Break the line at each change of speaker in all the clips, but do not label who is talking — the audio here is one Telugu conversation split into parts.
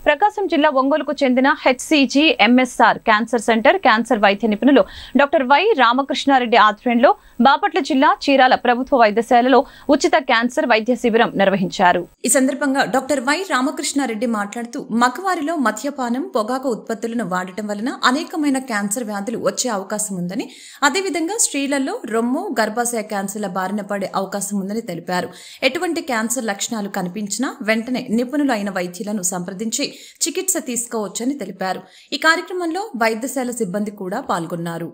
ప్రకాశం జిల్లా ఒంగోలుకు చెందిన HCG MSR cancer centre cancer వైద్య నిపుణులు డాక్టర్ వై రామకృష్ణారెడ్డి ఆధ్వర్యంలో బాపట్ల జిల్లా చీరాల ప్రభుత్వ వైద్యశాలలో ఉచిత క్యాన్సర్ వైద్య శిబిరం నిర్వహించారు. ఈ సందర్భంగా డాక్టర్ వై రామకృష్ణారెడ్డి మాట్లాడుతూ మగవారిలో మద్యపానం, పొగాకు ఉత్పత్తులను వాడటం వలన అనేకమైన క్యాన్సర్ వ్యాధులు వచ్చే అవకాశం ఉందని, అదేవిధంగా స్త్రీలలో రొమ్ము, గర్భాశయ క్యాన్సర్ల బారిన పడే అవకాశం ఉందని తెలిపారు. ఎటువంటి క్యాన్సర్ లక్షణాలు కనిపించినా వెంటనే నిపుణులు అయిన వైద్యులను సంప్రదించి చికిత్స తీసుకోవచ్చని తెలిపారు. ఈ కార్యక్రమంలో వైద్యశాల సిబ్బంది కూడా పాల్గొన్నారు.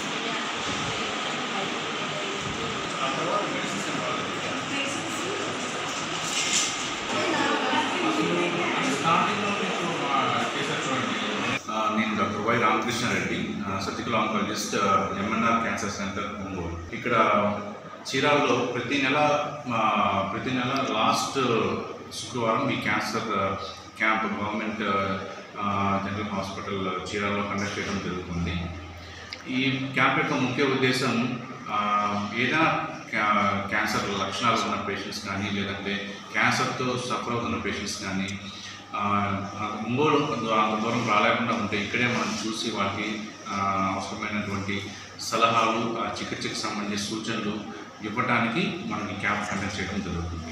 నేను doctor Y Ramakrishnareddy, surgical oncologist, MNR cancer centre Ongole. ఇక్కడ చీరాలలో ప్రతి నెల లాస్ట్ శుక్రవారం ఈ cancer camp government general hospital చీరాలలో కండక్ట్ చేయడం జరుగుతుంది. ఈ క్యాంప్ యొక్క ముఖ్య ఉద్దేశం ఏదైనా క్యాన్సర్ లక్షణాలు ఉన్న పేషెంట్స్ కానీ, లేదంటే క్యాన్సర్తో సఫర్ అవుతున్న పేషెంట్స్ కానీ ఒంగోలు అంత దూరం రాలేకుండా ఉంటే ఇక్కడే మనం చూసి వాళ్ళకి అవసరమైనటువంటి సలహాలు, చికిత్సకు సంబంధించిన సూచనలు ఇవ్వడానికి మనం ఈ క్యాంప్ కండక్ట్ చేయడం జరుగుతుంది.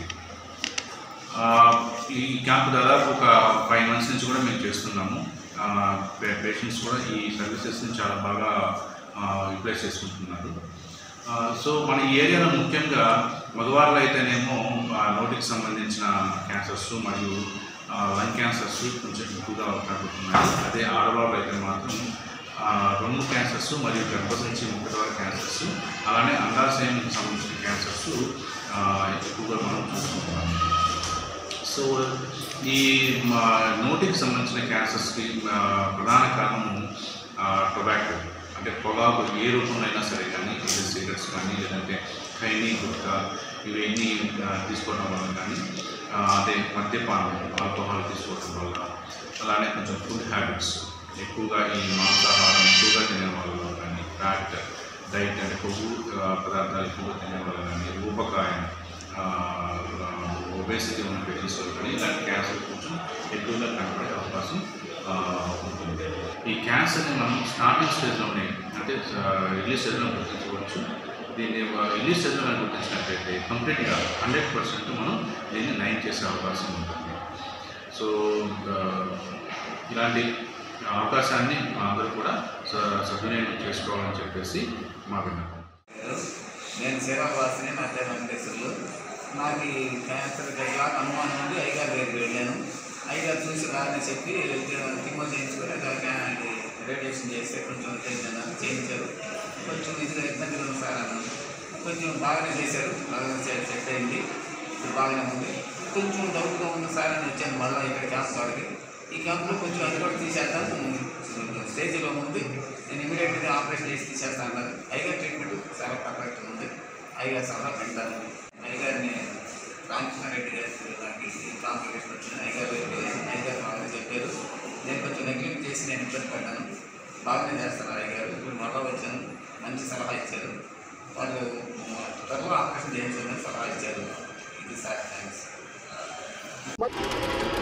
ఈ క్యాంప్ దాదాపు ఒక 5 months నుంచి కూడా మేము చేస్తున్నాము. పేషెంట్స్ కూడా ఈ సర్వీసెస్ని చాలా బాగా యూటిలైజ్ చేసుకుంటున్నారు. సో మన ఈ ఏరియాలో ముఖ్యంగా మగవాళ్ళు అయితేనేమో నోటికి సంబంధించిన క్యాన్సర్స్ మరియు లంగ్ క్యాన్సర్స్ కొంచెం ఎక్కువగా కనబడుతున్నాయి. అదే ఆడవాళ్ళు అయితే మాత్రం రొమ్ము క్యాన్సర్స్ మరియు గర్భసంచి ముఖద్వార క్యాన్సర్స్, అలానే అండాశయానికి సంబంధించిన క్యాన్సర్స్ ఎక్కువగా మనం చూసుకుంటున్నాం. సో ఈ నోటికి సంబంధించిన క్యాన్సర్స్కి ప్రధాన కారణం టొబాకో, అంటే పొగాకు ఏ రూపంలో అయినా సరే కానీ, సిగరెట్స్ కానీ, లేదంటే ఖైనీ, గుట్కా ఇవన్నీ తీసుకోవడం వల్ల కానీ, అదే మద్యపానం, ఆల్కహాల్ తీసుకోవడం వల్ల, అలానే కొంచెం ఫుడ్ హ్యాబిట్స్ ఎక్కువగా ఈ మాంసాహారం ఎక్కువగా తినే వాళ్ళలో కానీ, ఫ్యాట్ డైట్ అంటే కొవ్వు పదార్థాలు ఎక్కువగా తినే వల్ల కానీ, ఊబకాయం, ఒబేసిటీ ఉన్న పేషెంట్స్లో కానీ ఇలాంటి క్యాన్సర్ కొంచెం ఎక్కువగా కనపడే అవకాశం ఉంటుంది. ఈ క్యాన్సర్ని మనం స్టార్టింగ్ స్టేజ్లోనే, అంటే ఎర్లీ స్టేజ్లో గుర్తించవచ్చు. దీన్ని ఎర్లీ స్టేజ్లో మనం గుర్తించినట్లయితే కంప్లీట్గా 100% మనం దీన్ని నయం చేసే అవకాశం ఉంటుంది. సో ఇలాంటి అవకాశాన్ని అందరూ కూడా సద్వినియోగం చేసుకోవాలని చెప్పేసి మా విన్నపం.
నేను సేవావాసిని, నా పేరు వెంకటేశ్వర్లు. నాకు ఈ క్యాన్సర్ ఎలా అనుమానం ఉంది. అయ్యగారి దగ్గరికి వెళ్ళాను. అయ్యగారు చూసి రాని చెప్పి కిమో చేయించుకొని రేడియేషన్ చేస్తే కొంచెం చేయించారు. కొంచెం ఇదిగా ఇబ్బందులు ఉంది సార్ అన్నాను. కొంచెం బాగానే చేశారు, బాగానే సెట్ అయింది, ఇప్పుడు బాగానే ఉంది. కొంచెం డౌట్గా ఉంది సార్ అని వచ్చాను మళ్ళీ ఇక్కడ క్యాంప్ వాడికి. ఈ క్యాంప్లో కొంచెం అది కూడా తీసేద్దాం స్టేజ్లో ఉంది, నేను ఇమీడియట్గా ఆపరేషన్ చేసి తీసేస్తాను అన్నారు. అయ్యగారి ట్రీట్మెంట్ చాలా పర్ఫెక్ట్ ఉంది. అయ్యగారు సలహా పెడతాను. అయ్యగారిని రామకృష్ణారెడ్డి గారికి నాకు ఈ కాంప్లికేషన్ వచ్చిన అయ్యగారు బాగా చెప్పారు. నేను కొంచెం నెగ్లెక్ట్ చేసి నేను ఇబ్బంది పడ్డాను. బాగానే చేస్తారు అయ్యగారు. ఇప్పుడు మళ్ళా వచ్చాను, మంచి సలహా ఇచ్చారు. వాళ్ళు త్వరలో ఆపరేషన్ చేయించాలని సలహా ఇచ్చారు. ఇది సార్, థ్యాంక్స్.